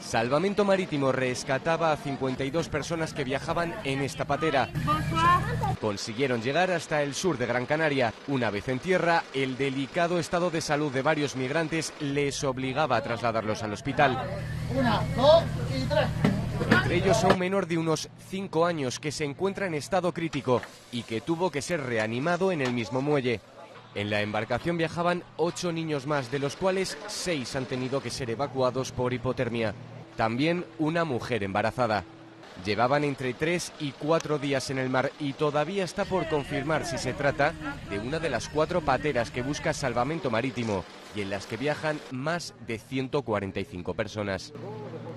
Salvamento Marítimo rescataba a 52 personas que viajaban en esta patera. Consiguieron llegar hasta el sur de Gran Canaria. Una vez en tierra, el delicado estado de salud de varios migrantes les obligaba a trasladarlos al hospital. 1, 2 y 3. Entre ellos a un menor de unos 5 años que se encuentra en estado crítico y que tuvo que ser reanimado en el mismo muelle. En la embarcación viajaban 8 niños más, de los cuales 6 han tenido que ser evacuados por hipotermia. También una mujer embarazada. Llevaban entre 3 y 4 días en el mar y todavía está por confirmar si se trata de una de las 4 pateras que busca Salvamento Marítimo y en las que viajan más de 145 personas.